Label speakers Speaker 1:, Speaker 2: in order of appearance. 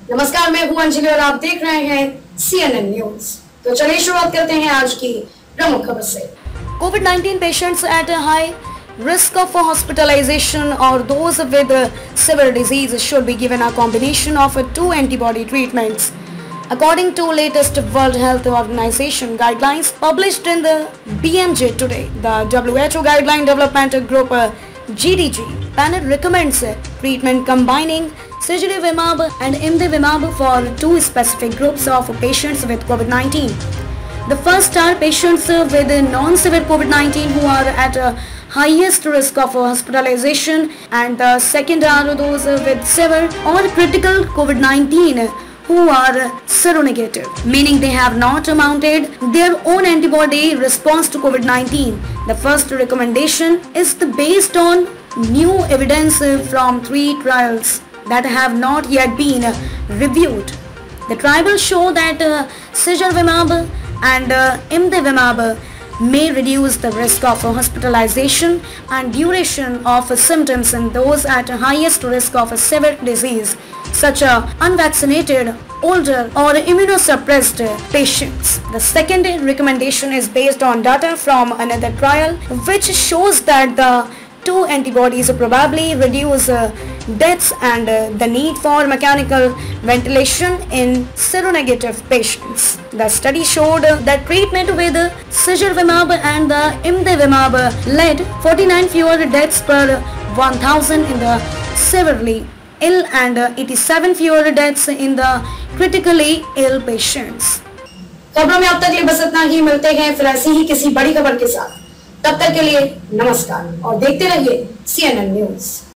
Speaker 1: नमस्कार, मैं हूं अंजलि और आप देख रहे हैं CNN न्यूज। तो चलिए शुरुआत करते हैं आज की प्रमुख खबर से।
Speaker 2: COVID-19 patients at a high risk of hospitalization or those with severe disease should be given a combination of two antibody treatments. According to latest World Health Organization guidelines published in the BMJ today, the WHO Guideline Development Group GDG panel recommends treatment combining Sirajivimab and Imdevimab for two specific groups of patients with COVID-19. The first are patients with non-severe COVID-19 who are at highest risk of hospitalization, and the second are those with severe or critical COVID-19 who are seronegative, meaning they have not mounted their own antibody response to COVID-19. The first recommendation is based on new evidence from 3 trials that have not yet been reviewed. The trials show that Sirajivimab and Imdevimab may reduce the risk of hospitalization and duration of symptoms in those at highest risk of severe disease, such as unvaccinated, older or immunosuppressed patients. The second recommendation is based on data from another trial which shows that the two antibodies probably reduce deaths and the need for mechanical ventilation in seronegative patients. The study showed that treatment with Sirajivimab and the Imdevimab led 49 fewer deaths per 1,000 in the severely ill and 87 fewer deaths in the critically ill patients.
Speaker 1: खबरों में अब तक ये बस इतना ही। मिलते हैं फिर ऐसी ही किसी बड़ी खबर के साथ। तब तक के लिए नमस्कार और देखते रहिए CNN न्यूज।